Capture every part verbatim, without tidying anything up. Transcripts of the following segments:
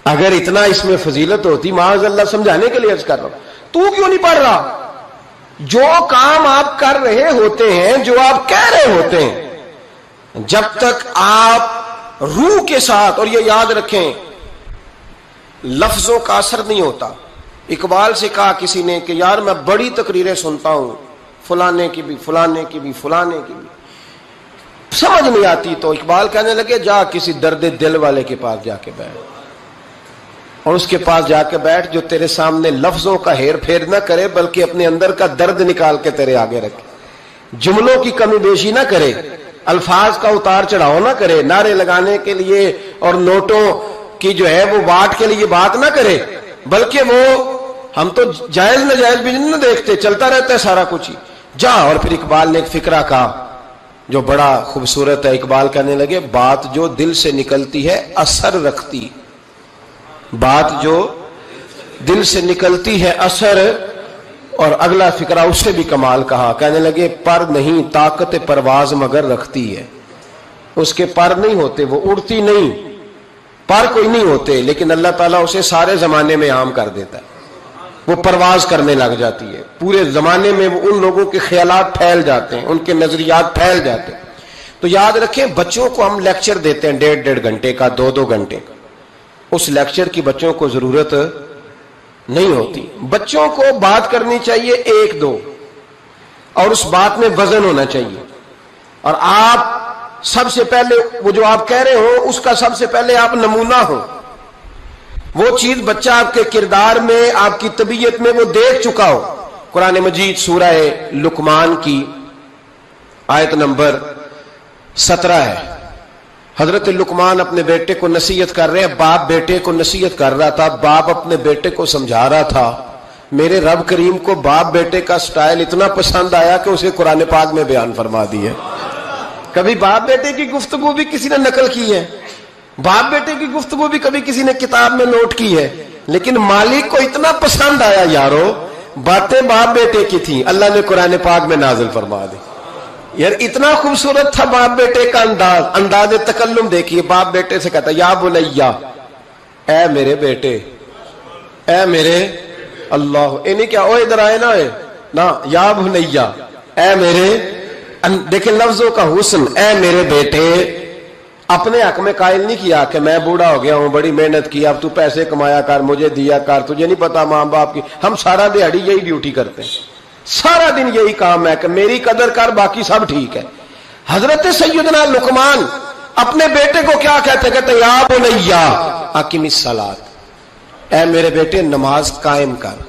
اگر اتنا اس میں فضیلت ہوتی، معاذ اللہ سمجھانے کے لیے عرض کر رہا ہوں، تو کیوں نہیں پڑھ رہا؟ جو کام آپ کر رہے ہوتے ہیں، جو آپ کہہ رہے ہوتے ہیں، جب تک آپ روح کے ساتھ، اور یہ یاد رکھیں لفظوں کا اثر نہیں ہوتا۔ اقبال سے کہا کسی نے کہ یار میں بڑی تقریریں سنتا ہوں، فلانے کی بھی فلانے کی بھی فلانے کی بھی، سمجھ نہیں آتی، تو اقبال کہنے لگے جا کسی درد دل والے کے پاس جا کے بیٹھ، اور اس کے پاس جا کے بیٹھ جو تیرے سامنے لفظوں کا ہیر پھیر نہ کرے بلکہ اپنے اندر کا درد نکال کے تیرے آگے رکھے، جملوں کی کمی بیشی نہ کرے، الفاظ کا اتار چڑھاؤ نہ کرے، نعرے لگانے کے لیے اور نوٹوں کی جو ہے وہ واٹ کے لیے بات نہ کرے، بلکہ وہ ہم تو جائز ناجائز بھی نہیں دیکھتے، چلتا رہتا ہے سارا کچھ ہی، جا۔ اور پھر اقبال نے ایک فقرہ کہا جو بڑا خوبصورت ہے، اقبال کہنے لگے بات جو دل سے نکلتی ہے اثر رکھتی، بات جو دل سے نکلتی ہے اثر، اور اگلا فقرہ اس سے بھی کمال کہا، کہنے لگے پر نہیں طاقت پرواز مگر رکھتی ہے، اس کے پر نہیں ہوتے، وہ اڑتی نہیں، پر کوئی نہیں ہوتے، لیکن اللہ تعالیٰ اسے سارے زمانے میں عام کر دیتا ہے، وہ پرواز کرنے لگ جاتی ہے، پورے زمانے میں وہ ان لوگوں کے خیالات پھیل جاتے ہیں، ان کے نظریات پھیل جاتے ہیں۔ تو یاد رکھیں بچوں کو ہم لیکچر دیتے ہیں ڈیڑھ ڈیڑھ گھنٹے کا، دو دو گھنٹے کا، اس لیکچر کی بچوں کو ضرورت نہیں ہوتی، بچوں کو بات کرنی چاہیے ایک دو، اور اس بات میں وزن ہونا چاہیے، اور آپ سب سے پہلے وہ جو آپ کہہ رہے ہو اس کا سب سے پہلے آپ نمونہ ہو، وہ چیز بچہ آپ کے کردار میں، آپ کی طبیعت میں وہ دیکھ چکا ہو۔ قرآن مجید سورہ لقمان کی آیت نمبر سترہ ہے، حضرت لقمان اپنے بیٹے کو نصیحت کر رہے ہیں، باپ بیٹے کو نصیحت کر رہا تھا، باپ اپنے بیٹے کو سمجھا رہا تھا، میرے رب کریم کو باپ بیٹے کا سٹائل اتنا پسند آیا کہ اسے قرآن پاک میں بیان فرما دی ہے۔ کبھی باپ بیٹے کی گفتگو بھی کسی نے نقل کی ہے، باپ بیٹے کی گفتگو بھی کبھی کسی نے کتاب میں نوٹ کی ہے، لیکن مالک کو اتنا پسند آیا یارو، باتیں باپ بیٹے کی تھیں، اللہ نے قرآن پاک میں نازل فرما دی۔ یار اتنا خوبصورت تھا باپ بیٹے کا انداز، انداز تکلم دیکھیے، باپ بیٹے سے کہتا یا بنیا، اے میرے بیٹے، اے میرے اللہ، انہیں کیا او ادھر آئے نا ہے نا، یا بنیا، اے میرے، دیکھیں لفظوں کا حسن، اے میرے بیٹے، اپنے حق میں قائل نہیں کیا کہ میں بوڑھا ہو گیا ہوں، بڑی محنت کی، اب تو پیسے کمایا کر، مجھے دیا کر، تجھے نہیں پتا ماں باپ کی، ہم سارا دیہڑی یہی ڈیوٹی کرتے ہیں، سارا دن یہی کام ہے کہ میری قدر کر، باقی سب ٹھیک ہے۔ حضرت سیدنا لقمان اپنے بیٹے کو کیا کہتے کہتے یا بنیا اقم الصلاۃ، اے میرے بیٹے نماز قائم کر،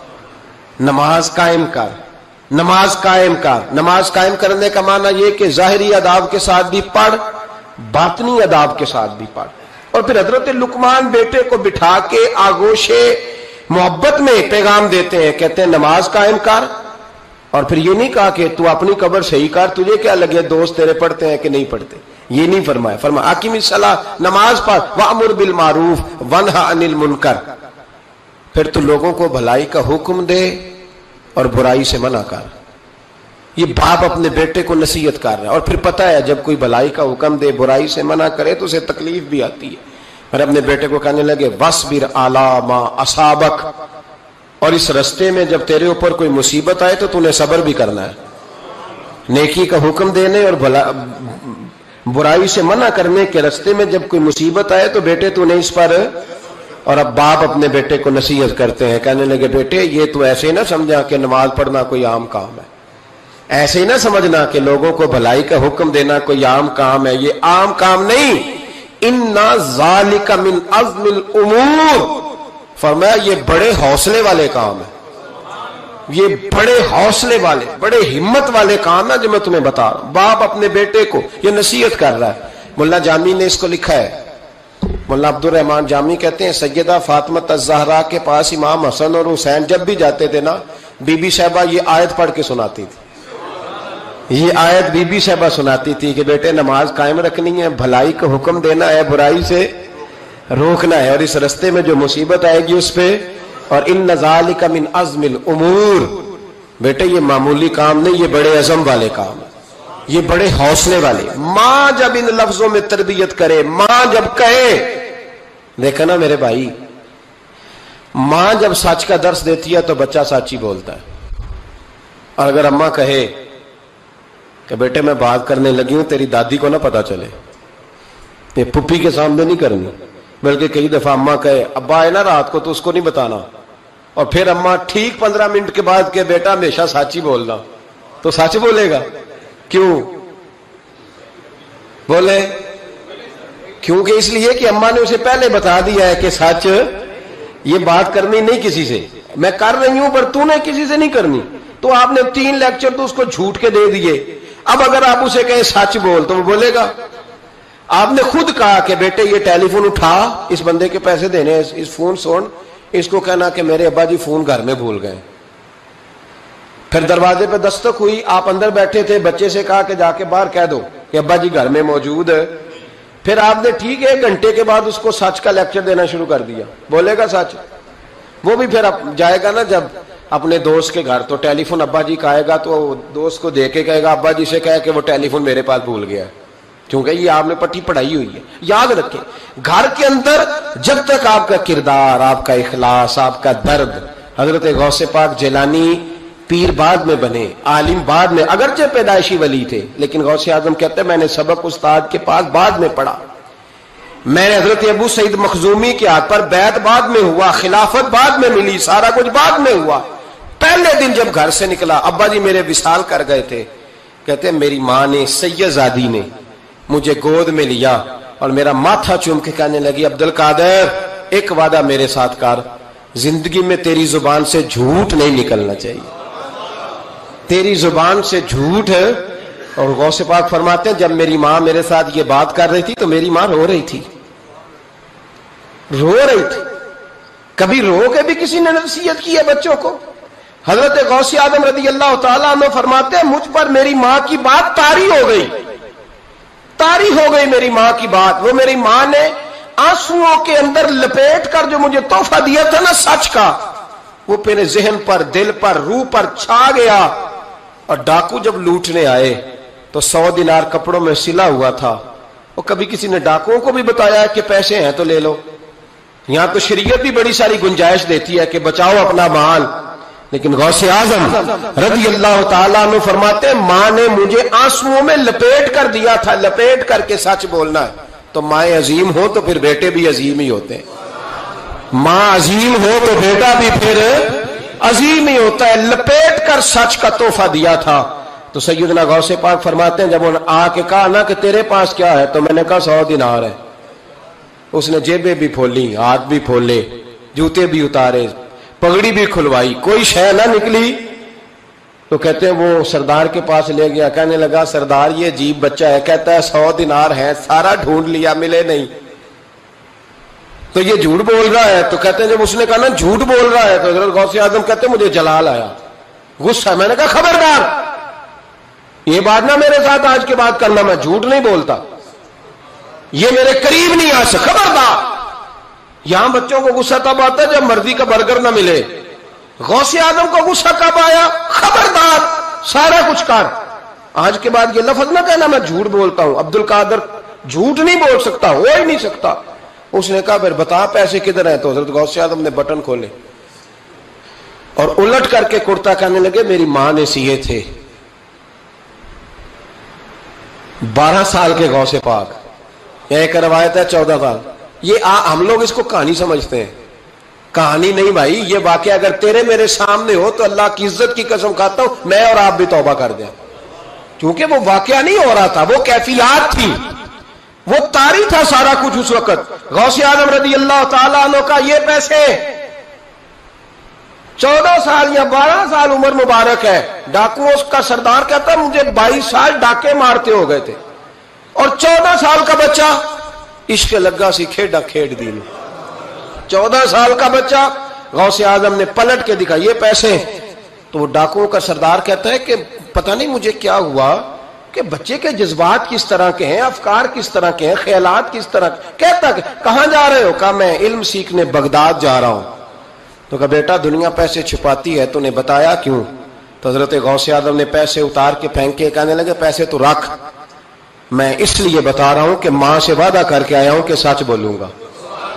نماز قائم کر، نماز قائم کر۔ نماز قائم کرنے کا معنی یہ کہ ظاہری آداب کے ساتھ بھی پڑھ، باطنی آداب کے ساتھ بھی پڑھ۔ اور پھر حضرت لقمان بیٹے کو بٹھا کے آگوش محبت میں پیغام دیتے ہیں، کہتے ہیں نماز قائم کر، اور پھر یہ نہیں کہا کہ تو اپنی قبر صحیح کر، تجھے کیا لگے دوست تیرے پڑھتے ہیں کہ نہیں پڑھتے، یہ نہیں فرمایا، فرمایا اقیم الصلاۃ، نماز پڑھ، وامر بالمعروف وانہا عن المنکر، پھر تو لوگوں کو بھلائی کا حکم دے اور برائی سے منع کر۔ یہ باپ اپنے بیٹے کو نصیحت کر رہا ہے، اور پھر پتہ ہے جب کوئی بھلائی کا حکم دے برائی سے منع کرے تو اسے تکلیف بھی آتی ہے، اور اپنے بیٹے کو کہنے لگے وَاصْبِرْ عَلَىٰ مَا أَصَابَكَ، اور اس رستے میں جب تیرے اوپر کوئی مصیبت آئے تو تو نے صبر بھی کرنا ہے، نیکی کا حکم دینے اور بھلا برائی سے منع کرنے کے رستے میں جب کوئی مصیبت آئے تو بیٹے تو نے اس پر۔ اور اب باپ اپنے بیٹے کو نصیحت کرتے ہیں، کہنے لگے بیٹے یہ تو ایسے نہ سمجھا کہ نماز پڑھنا کوئی عام کام ہے، ایسے ہی نہ سمجھنا کہ لوگوں کو بھلائی کا حکم دینا کوئی عام کام ہے، یہ عام کام نہیں، اِنَّ ذَلِكَ مِنْ عَزْمِ الْأُمُورِ، فرمایا یہ بڑے حوصلے والے کام ہے، یہ بڑے حوصلے والے بڑے ہمت والے کام ہے جو میں تمہیں بتا رہا ہوں۔ باپ اپنے بیٹے کو یہ نصیحت کر رہا ہے۔ ملا جامی نے اس کو لکھا ہے، مولانا عبد الرحمان جامی کہتے ہیں سیدہ فاطمہ الزہرا کے پاس امام حسن اور حسین جب بھی جاتے تھے نا، بی بی صاحبہ یہ آیت پڑھ کے سناتی تھی، یہ آیت بی بی صاحبہ سناتی تھی کہ بیٹے نماز قائم رکھنی ہے، بھلائی کا حکم دینا ہے، برائی سے روکنا ہے، اور اس رستے میں جو مصیبت آئے گی اس پہ، اور ان ذالک من عزم الامور، بیٹے یہ معمولی کام نہیں، یہ بڑے عزم والے کام ہے، یہ بڑے حوصلے والے۔ ماں جب ان لفظوں میں تربیت کرے، ماں جب کہے دیکھا نا میرے بھائی، ماں جب سچ کا درس دیتی ہے تو بچہ سچ ہی بولتا ہے، اور اگر اماں کہے کہ بیٹے میں بات کرنے لگی ہوں تیری دادی کو نہ پتا چلے، یہ پھپھی کے سامنے نہیں کرنی، بلکہ کئی دفعہ اماں کہے ابا آئے نا رات کو تو اس کو نہیں بتانا، اور پھر اماں ٹھیک پندرہ منٹ کے بعد کہ بیٹا ہمیشہ سچ ہی بولنا، تو سچ بولے گا؟ کیوں بولے؟ کیونکہ اس لیے کہ اماں نے اسے پہلے بتا دیا ہے کہ سچ یہ بات کرنی نہیں کسی سے، میں کر رہی ہوں پر تو نے کسی سے نہیں کرنی، تو آپ نے تین لیکچر تو اس کو جھوٹ کے دے دیے، اب اگر آپ اسے کہیں سچ بول تو وہ بولے گا؟ آپ نے خود کہا کہ بیٹے یہ ٹیلی فون اٹھا، اس بندے کے پیسے دینے، اس فون سن، اس کو کہنا کہ میرے ابا جی فون گھر میں بھول گئے۔ پھر دروازے پہ دستک ہوئی، آپ اندر بیٹھے تھے، بچے سے کہا کہ جا کے باہر کہہ دو کہ ابا جی گھر میں موجود ہے، پھر آپ نے ٹھیک ہے ایک گھنٹے کے بعد اس کو سچ کا لیکچر دینا شروع کر دیا، بولے گا سچ؟ وہ بھی پھر جائے گا نا جب اپنے دوست کے گھر، تو ٹیلی فون ابا جی کا آئے گا تو دوست کو دے کے کہے گا ابا جی سے کہے کہ وہ ٹیلی فون میرے پاس بھول گیا ہے، کیونکہ یہ آپ نے پٹی پڑھائی ہوئی ہے۔ یاد رکھیں، گھر کے اندر جب تک آپ کا کردار، آپ کا اخلاص، آپ کا درد، حضرت غوث پاک جیلانی پیر بعد میں بنے، عالم بعد میں، اگرچہ پیدائشی ولی تھے، لیکن غوث اعظم کہتے ہیں میں نے سبق استاد کے پاس بعد میں پڑھا، میں نے حضرت ابو سعید مخزومی کے ہاتھ پر بیعت بعد میں ہوا، خلافت بعد میں ملی، سارا کچھ بعد میں ہوا۔ پہلے دن جب گھر سے نکلا، ابا جی میرے وصال کر گئے تھے، کہتے ہیں میری ماں نے، سید زادی نے مجھے گود میں لیا اور میرا ماتھا چوم کے کہنے لگی عبد القادر ایک وعدہ میرے ساتھ کر، زندگی میں تیری زبان سے جھوٹ نہیں نکلنا چاہیے، تیری زبان سے جھوٹ ہے۔ اور غوث پاک فرماتے ہیں جب میری ماں میرے ساتھ یہ بات کر رہی تھی تو میری ماں رو رہی تھی، رو رہی تھی۔ کبھی رو کے بھی کسی نے نصیحت کی ہے بچوں کو؟ حضرت غوث اعظم رضی اللہ تعالیٰ عنہ فرماتے ہیں مجھ پر میری ماں کی بات طاری ہو گئی، طاری ہو گئی میری ماں کی بات۔ وہ میری ماں نے آنسوؤں کے اندر لپیٹ کر جو مجھے تحفہ دیا تھا نا سچ کا، وہ میرے ذہن پر، دل پر، روح پر چھا گیا۔ اور ڈاکو جب لوٹنے آئے تو سو دینار کپڑوں میں سلا ہوا تھا، وہ کبھی کسی نے ڈاکوؤں کو بھی بتایا کہ پیسے ہیں تو لے لو؟ یہاں تو شریعت بھی بڑی ساری گنجائش دیتی ہے کہ بچاؤ اپنا مال، لیکن غوث اعظم رضی اللہ تعالیٰ عنہ فرماتے ہیں ماں نے مجھے آنسوؤں میں لپیٹ کر دیا تھا، لپیٹ کر کے سچ بولنا ہے۔ تو مائیں عظیم ہو تو پھر بیٹے بھی عظیم ہی ہوتے ہیں، ماں عظیم ہو تو بیٹا بھی پھر عظیم ہی ہوتا ہے۔ لپیٹ کر سچ کا تحفہ دیا تھا۔ تو سیدنا غوث پاک فرماتے ہیں جب انہوں نے آ کے کہا نا کہ تیرے پاس کیا ہے، تو میں نے کہا سو دینار ہے۔ اس نے جیبیں بھی کھولی، ہاتھ بھی کھولے، جوتے بھی اتارے، پگڑی بھی کھلوائی، کوئی شے نہ نکلی۔ تو کہتے ہیں وہ سردار کے پاس لے گیا، کہنے لگا سردار یہ عجیب بچہ ہے، کہتا ہے سو دینار ہے، سارا ڈھونڈ لیا ملے نہیں، تو یہ جھوٹ بول رہا ہے۔ تو کہتے ہیں جب اس نے کہا نا جھوٹ بول رہا ہے، تو حضرت غوث اعظم کہتے ہیں مجھے جلال آیا، غصہ۔ میں نے کہا خبردار یہ بات نہ میرے ساتھ آج کے بعد کرنا، میں جھوٹ نہیں بولتا، یہ میرے قریب نہیں آ سکتا، خبردار۔ یہاں بچوں کو غصہ تب آتا ہے جب مرضی کا برگر نہ ملے، غوث اعظم کو غصہ کب آیا؟ خبردار سارا کچھ کر، آج کے بعد یہ لفظ نہ کہنا میں جھوٹ بولتا ہوں، عبد القادر جھوٹ نہیں بول سکتا، ہو ہی نہیں سکتا۔ اس نے کہا پھر بتا پیسے کدھر ہیں؟ تو حضرت غوث اعظم نے بٹن کھولے اور الٹ کر کے کرتا کہنے لگے میری ماں نے سیے تھے، بارہ سال کے غوث پاک، ایک روایت ہے چودہ سال۔ یہ آ, ہم لوگ اس کو کہانی سمجھتے ہیں، کہانی نہیں بھائی، یہ واقعہ اگر تیرے میرے سامنے ہو تو اللہ کی عزت کی قسم کھاتا ہوں میں اور آپ بھی توبہ کر دیں، کیونکہ وہ واقعہ نہیں ہو رہا تھا، وہ کیفیات تھی، وہ طاری تھا سارا کچھ اس وقت۔ غوث اعظم رضی اللہ تعالیٰ عنہ کا یہ پیسے چودہ سال یا بارہ سال عمر مبارک ہے، ڈاکو اس کا سردار کہتا ہے مجھے بائیس سال ڈاکے مارتے ہو گئے تھے، اور چودہ سال کا بچہ عشق لگا سی کھیڈا کھیڈ دی، چودہ سال کا بچہ۔ غوث اعظم نے پلٹ کے دکھا یہ پیسے، تو وہ ڈاکوؤں کا سردار کہتا ہے کہ پتہ نہیں مجھے کیا ہوا کہ بچے کے جذبات کس طرح کے ہیں، افکار کس طرح کے ہیں، خیالات کس طرح کے۔ کہتا کہ کہاں جا رہے ہو؟ کہا میں علم سیکھنے بغداد جا رہا ہوں۔ تو کہا بیٹا دنیا پیسے چھپاتی ہے، تو نے بتایا کیوں؟ تو حضرت غوث اعظم نے پیسے اتار کے پھینکے، کہنے لگے پیسے تو رکھ، میں اس لیے بتا رہا ہوں کہ ماں سے وعدہ کر کے آیا ہوں کہ سچ بولوں گا۔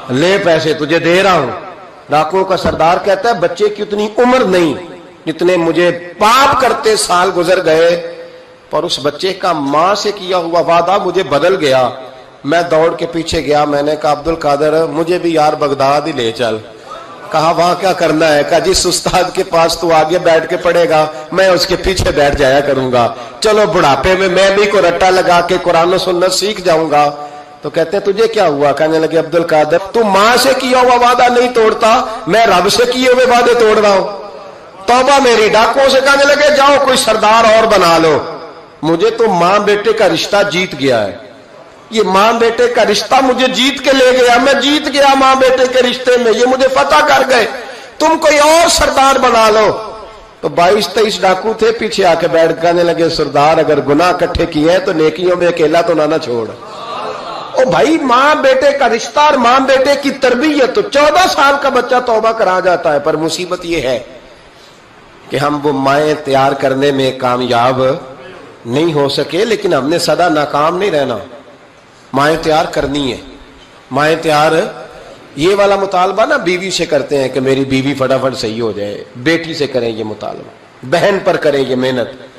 لے پیسے تجھے دے رہا ہوں. ڈاکوؤں کا سردار کہتا ہے بچے کی اتنی عمر نہیں جتنے مجھے پاپ کرتے سال گزر گئے، پر اس بچے کا ماں سے کیا ہوا وعدہ مجھے بدل گیا. میں دوڑ کے پیچھے گیا، میں نے کہا عبد القادر مجھے بھی یار بغداد ہی لے چل. کہا وہاں کیا کرنا ہے؟ کہا جس استاد کے پاس تو آگے بیٹھ کے پڑھے گا میں اس کے پیچھے بیٹھ جایا کروں گا، چلو بڑھاپے میں میں بھی کو رٹا لگا کے قرآن و سنت سیکھ جاؤں گا. تو کہتے ہیں تجھے کیا ہوا؟ کہنے لگے عبد القادر تو ماں سے کیا ہوا وعدہ نہیں توڑتا، میں رب سے کیے ہوئے وعدے توڑ رہا ہوں. توبہ میری. ڈاکوؤں سے کہنے لگے جاؤ کوئی سردار اور بنا لو، مجھے تو ماں بیٹے کا رشتہ جیت گیا ہے. یہ ماں بیٹے کا رشتہ مجھے جیت کے لے گیا، میں جیت گیا ماں بیٹے کے رشتے میں، یہ مجھے فتح کر گئے، تم کوئی اور سردار بنا لو. تو بائیس تیئیس ڈاکو تھے، پیچھے آ کے بیٹھ کہنے لگے سردار اگر گناہ اکٹھے کیے ہیں تو نیکیوں میں اکیلا تو نہ نہ چھوڑ. او بھائی ماں بیٹے کا رشتہ اور ماں بیٹے کی تربیت، تو چودہ سال کا بچہ توبہ کرا جاتا ہے. پر مصیبت یہ ہے کہ ہم وہ مائیں تیار کرنے میں کامیاب نہیں ہو سکے، لیکن ہم نے سدا ناکام نہیں رہنا. مائیں تیار کرنی ہے. مائیں تیار یہ والا مطالبہ نا بیوی سے کرتے ہیں کہ میری بیوی فٹافٹ صحیح ہو جائے، بیٹی سے کریں یہ مطالبہ، بہن پر کریں یہ محنت.